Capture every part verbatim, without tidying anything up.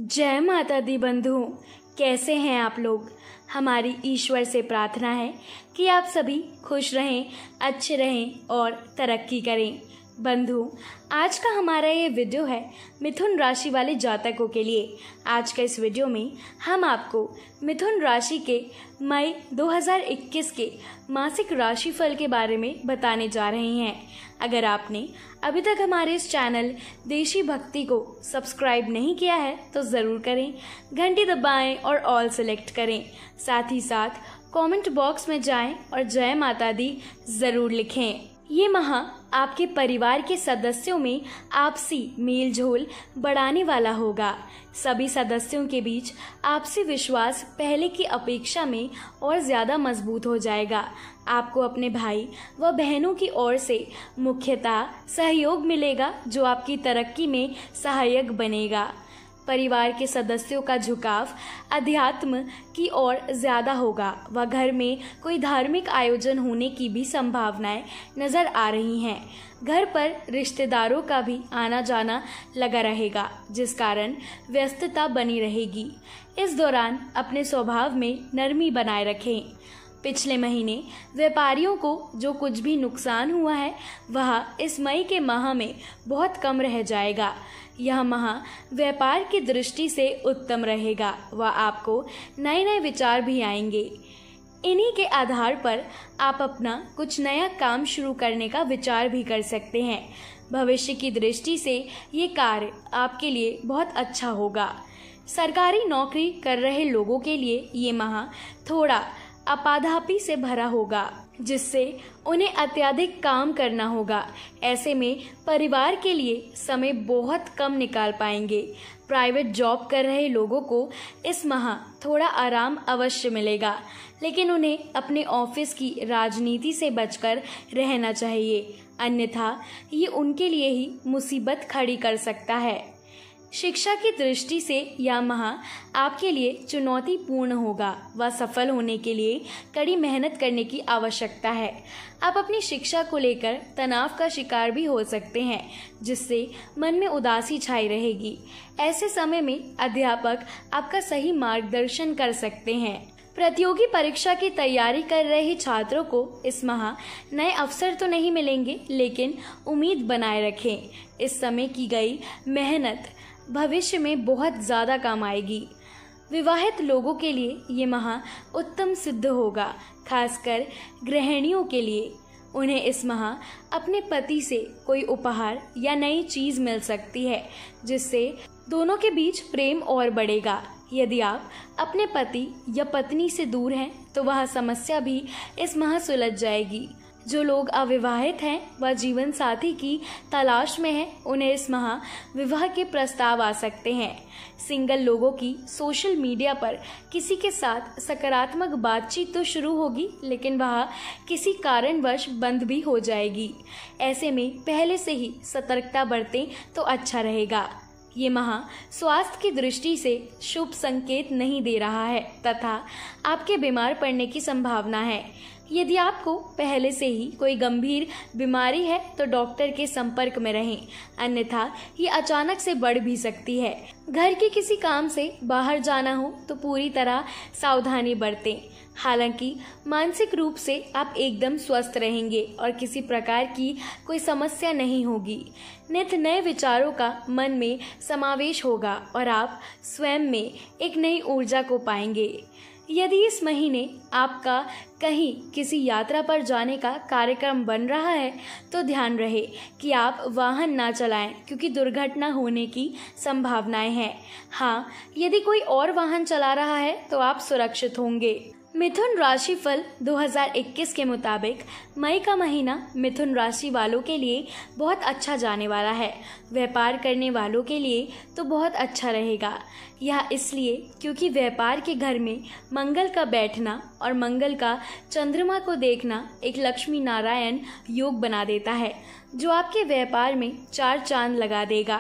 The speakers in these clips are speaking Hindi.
जय माता दी बंधुओं, कैसे हैं आप लोग। हमारी ईश्वर से प्रार्थना है कि आप सभी खुश रहें, अच्छे रहें और तरक्की करें। बंधु, आज का हमारा ये वीडियो है मिथुन राशि वाले जातकों के लिए। आज का इस वीडियो में हम आपको मिथुन राशि के मई दो हज़ार इक्कीस के मासिक राशिफल के बारे में बताने जा रहे हैं। अगर आपने अभी तक हमारे इस चैनल देशी भक्ति को सब्सक्राइब नहीं किया है तो ज़रूर करें, घंटी दबाएं और ऑल सेलेक्ट करें। साथ ही साथ कमेंट बॉक्स में जाएं और जय माता दी ज़रूर लिखें। ये माह आपके परिवार के सदस्यों में आपसी मेल झोल बढ़ाने वाला होगा। सभी सदस्यों के बीच आपसी विश्वास पहले की अपेक्षा में और ज़्यादा मजबूत हो जाएगा। आपको अपने भाई व बहनों की ओर से मुख्यतः सहयोग मिलेगा, जो आपकी तरक्की में सहायक बनेगा। परिवार के सदस्यों का झुकाव अध्यात्म की ओर ज्यादा होगा व घर में कोई धार्मिक आयोजन होने की भी संभावनाएं नजर आ रही हैं। घर पर रिश्तेदारों का भी आना जाना लगा रहेगा, जिस कारण व्यस्तता बनी रहेगी। इस दौरान अपने स्वभाव में नरमी बनाए रखें। पिछले महीने व्यापारियों को जो कुछ भी नुकसान हुआ है वह इस मई के माह में बहुत कम रह जाएगा। यह माह व्यापार की दृष्टि से उत्तम रहेगा व आपको नए नए विचार भी आएंगे। इन्हीं के आधार पर आप अपना कुछ नया काम शुरू करने का विचार भी कर सकते हैं। भविष्य की दृष्टि से ये कार्य आपके लिए बहुत अच्छा होगा। सरकारी नौकरी कर रहे लोगों के लिए ये माह थोड़ा आपाधापी से भरा होगा, जिससे उन्हें अत्यधिक काम करना होगा। ऐसे में परिवार के लिए समय बहुत कम निकाल पाएंगे। प्राइवेट जॉब कर रहे लोगों को इस माह थोड़ा आराम अवश्य मिलेगा, लेकिन उन्हें अपने ऑफिस की राजनीति से बचकर रहना चाहिए, अन्यथा ये उनके लिए ही मुसीबत खड़ी कर सकता है। शिक्षा की दृष्टि से यह माह आपके लिए चुनौतीपूर्ण होगा व सफल होने के लिए कड़ी मेहनत करने की आवश्यकता है। आप अपनी शिक्षा को लेकर तनाव का शिकार भी हो सकते हैं, जिससे मन में उदासी छाई रहेगी। ऐसे समय में अध्यापक आपका सही मार्गदर्शन कर सकते हैं। प्रतियोगी परीक्षा की तैयारी कर रहे छात्रों को इस माह नए अवसर तो नहीं मिलेंगे, लेकिन उम्मीद बनाए रखें। इस समय की गई मेहनत भविष्य में बहुत ज़्यादा काम आएगी। विवाहित लोगों के लिए ये माह उत्तम सिद्ध होगा, खासकर गृहिणियों के लिए। उन्हें इस माह अपने पति से कोई उपहार या नई चीज़ मिल सकती है, जिससे दोनों के बीच प्रेम और बढ़ेगा। यदि आप अपने पति या पत्नी से दूर हैं तो वह समस्या भी इस माह सुलझ जाएगी। जो लोग अविवाहित हैं व जीवन साथी की तलाश में हैं, उन्हें इस माह विवाह के प्रस्ताव आ सकते हैं। सिंगल लोगों की सोशल मीडिया पर किसी के साथ सकारात्मक बातचीत तो शुरू होगी, लेकिन वह किसी कारणवश बंद भी हो जाएगी। ऐसे में पहले से ही सतर्कता बरतें तो अच्छा रहेगा। ये माह स्वास्थ्य की दृष्टि से शुभ संकेत नहीं दे रहा है तथा आपके बीमार पड़ने की संभावना है। यदि आपको पहले से ही कोई गंभीर बीमारी है तो डॉक्टर के संपर्क में रहें, अन्यथा ये अचानक से बढ़ भी सकती है। घर के किसी काम से बाहर जाना हो तो पूरी तरह सावधानी बरतें। हालांकि मानसिक रूप से आप एकदम स्वस्थ रहेंगे और किसी प्रकार की कोई समस्या नहीं होगी। नित नए विचारों का मन में समावेश होगा और आप स्वयं में एक नई ऊर्जा को पाएंगे। यदि इस महीने आपका कहीं किसी यात्रा पर जाने का कार्यक्रम बन रहा है तो ध्यान रहे कि आप वाहन ना चलाएं, क्योंकि दुर्घटना होने की संभावनाएं हैं। हाँ, यदि कोई और वाहन चला रहा है तो आप सुरक्षित होंगे। मिथुन राशिफल दो हज़ार इक्कीस के मुताबिक मई का महीना मिथुन राशि वालों के लिए बहुत अच्छा जाने वाला है। व्यापार करने वालों के लिए तो बहुत अच्छा रहेगा। यह इसलिए क्योंकि व्यापार के घर में मंगल का बैठना और मंगल का चंद्रमा को देखना एक लक्ष्मी नारायण योग बना देता है, जो आपके व्यापार में चार चांद लगा देगा।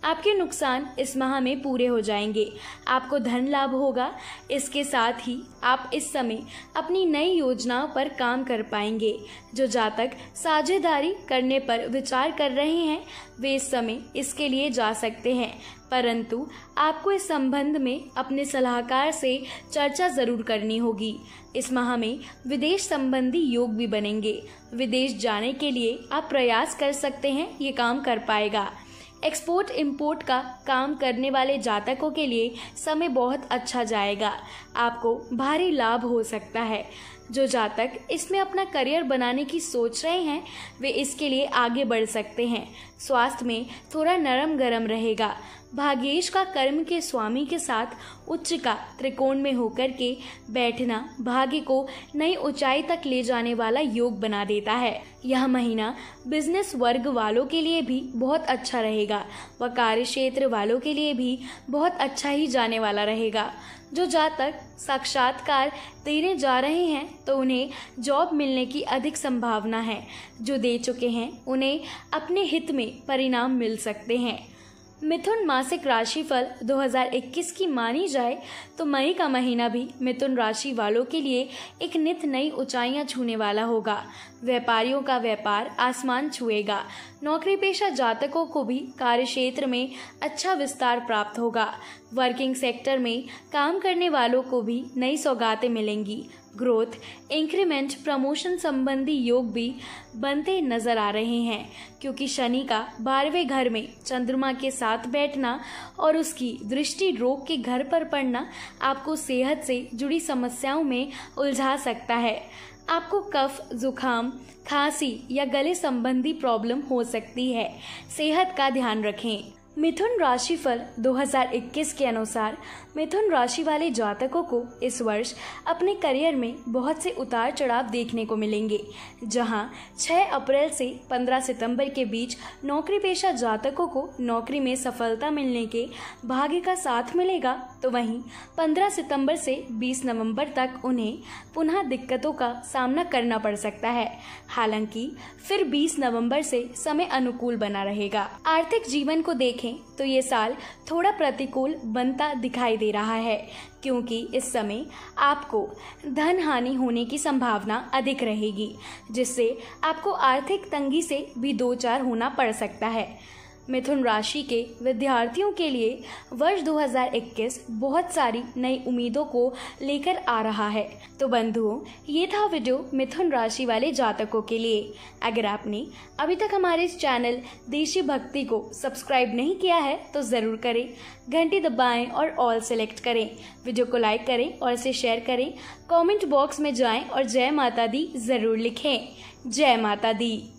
आपके नुकसान इस माह में पूरे हो जाएंगे। आपको धन लाभ होगा। इसके साथ ही आप इस समय अपनी नई योजनाओं पर काम कर पाएंगे। जो जातक साझेदारी करने पर विचार कर रहे हैं वे इस समय इसके लिए जा सकते हैं, परंतु आपको इस संबंध में अपने सलाहकार से चर्चा जरूर करनी होगी। इस माह में विदेश संबंधी योग भी बनेंगे। विदेश जाने के लिए आप प्रयास कर सकते हैं, ये काम कर पाएगा। एक्सपोर्ट इंपोर्ट का काम करने वाले जातकों के लिए समय बहुत अच्छा जाएगा। आपको भारी लाभ हो सकता है। जो जातक इसमें अपना करियर बनाने की सोच रहे हैं वे इसके लिए आगे बढ़ सकते हैं। स्वास्थ्य में थोड़ा नरम गरम रहेगा। भाग्येश का कर्म के स्वामी के साथ उच्च का त्रिकोण में होकर के बैठना भाग्य को नई ऊंचाई तक ले जाने वाला योग बना देता है। यह महीना बिजनेस वर्ग वालों के लिए भी बहुत अच्छा रहेगा व कार्य क्षेत्र वालों के लिए भी बहुत अच्छा ही जाने वाला रहेगा। जो जातक साक्षात्कार देने जा रहे हैं तो उन्हें जॉब मिलने की अधिक संभावना है। जो दे चुके हैं उन्हें अपने हित में परिणाम मिल सकते हैं। मिथुन मासिक राशिफल दो हज़ार इक्कीस की मानी जाए तो मई का महीना भी मिथुन राशि वालों के लिए एक नित नई ऊंचाइयां छूने वाला होगा। व्यापारियों का व्यापार आसमान छुएगा। नौकरी पेशा जातकों को भी कार्य क्षेत्र में अच्छा विस्तार प्राप्त होगा। वर्किंग सेक्टर में काम करने वालों को भी नई सौगातें मिलेंगी। ग्रोथ, इंक्रीमेंट, प्रमोशन संबंधी योग भी बनते नजर आ रहे हैं, क्योंकि शनि का बारहवें घर में चंद्रमा के साथ बैठना और उसकी दृष्टि रोग के घर पर पड़ना आपको सेहत से जुड़ी समस्याओं में उलझा सकता है। आपको कफ, जुखाम, खांसी या गले संबंधी प्रॉब्लम हो सकती है। सेहत का ध्यान रखें। मिथुन राशिफल दो हज़ार इक्कीस के अनुसार मिथुन राशि वाले जातकों को इस वर्ष अपने करियर में बहुत से उतार चढ़ाव देखने को मिलेंगे। जहां छह अप्रैल से पंद्रह सितंबर के बीच नौकरी पेशा जातकों को नौकरी में सफलता मिलने के भाग्य का साथ मिलेगा, तो वहीं पंद्रह सितंबर से बीस नवंबर तक उन्हें पुनः दिक्कतों का सामना करना पड़ सकता है। हालांकि फिर बीस नवंबर से समय अनुकूल बना रहेगा। आर्थिक जीवन को देखें तो ये साल थोड़ा प्रतिकूल बनता दिखाई दे रहा है, क्योंकि इस समय आपको धन हानि होने की संभावना अधिक रहेगी, जिससे आपको आर्थिक तंगी से भी दो चार होना पड़ सकता है। मिथुन राशि के विद्यार्थियों के लिए वर्ष दो हज़ार इक्कीस बहुत सारी नई उम्मीदों को लेकर आ रहा है। तो बंधुओं, ये था वीडियो मिथुन राशि वाले जातकों के लिए। अगर आपने अभी तक हमारे इस चैनल देशी भक्ति को सब्सक्राइब नहीं किया है तो ज़रूर करें। घंटी दबाएं और ऑल सेलेक्ट करें। वीडियो को लाइक करें और इसे शेयर करें। कमेंट बॉक्स में जाएं और जय माता दी ज़रूर लिखें। जय माता दी।